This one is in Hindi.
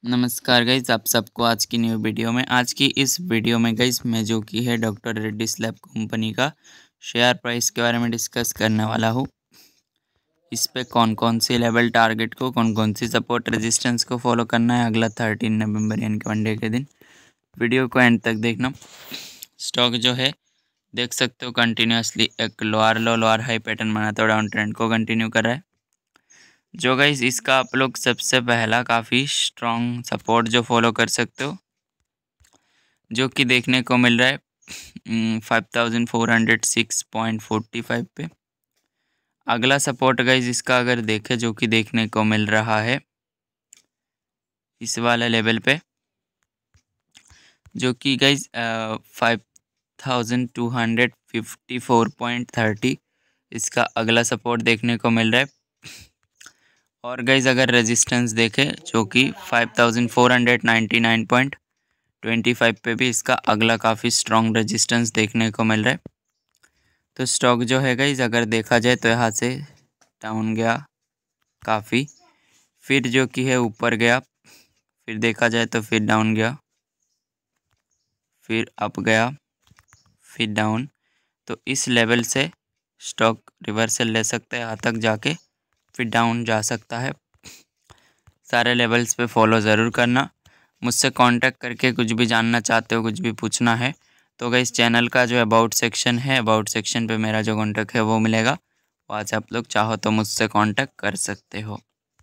नमस्कार गाइज, आप सबको आज की न्यू वीडियो में। आज की इस वीडियो में गाइज मैं जो कि है डॉक्टर रेड्डीज लैब कंपनी का शेयर प्राइस के बारे में डिस्कस करने वाला हूँ। इस पे कौन कौन सी लेवल टारगेट को, कौन कौन सी सपोर्ट रेजिस्टेंस को फॉलो करना है अगला 13 नवंबर यानी कि मंडे के दिन। वीडियो को एंड तक देखना। स्टॉक जो है देख सकते हो कंटिन्यूसली एक lower low lower high pattern बनाते हुए डाउन ट्रेंड को कंटिन्यू कर रहा है। जो गाइस इसका आप लोग सबसे पहला काफ़ी स्ट्रॉन्ग सपोर्ट जो फॉलो कर सकते हो, जो कि देखने को मिल रहा है 5406.45 पे। अगला सपोर्ट गाइस इसका अगर देखें जो कि देखने को मिल रहा है इस वाला लेवल पे, जो कि गाइस 5254.30 इसका अगला सपोर्ट देखने को मिल रहा है। और गाइज अगर रेजिस्टेंस देखें जो कि 5499.25 पे भी इसका अगला काफ़ी स्ट्रॉन्ग रेजिस्टेंस देखने को मिल रहा है। तो स्टॉक जो है गाइज अगर देखा जाए तो यहाँ से डाउन गया काफ़ी, फिर जो कि है ऊपर गया, फिर देखा जाए तो फिर डाउन गया, फिर अप गया, फिर डाउन। तो इस लेवल से स्टॉक रिवर्सल ले सकता है, यहाँ तक जाके फिर डाउन जा सकता है। सारे लेवल्स पे फॉलो ज़रूर करना। मुझसे कांटेक्ट करके कुछ भी जानना चाहते हो, कुछ भी पूछना है तो गाइस चैनल का जो अबाउट सेक्शन है, अबाउट सेक्शन पे मेरा जो कांटेक्ट है वो मिलेगा। वहाँ से आप लोग चाहो तो मुझसे कांटेक्ट कर सकते हो।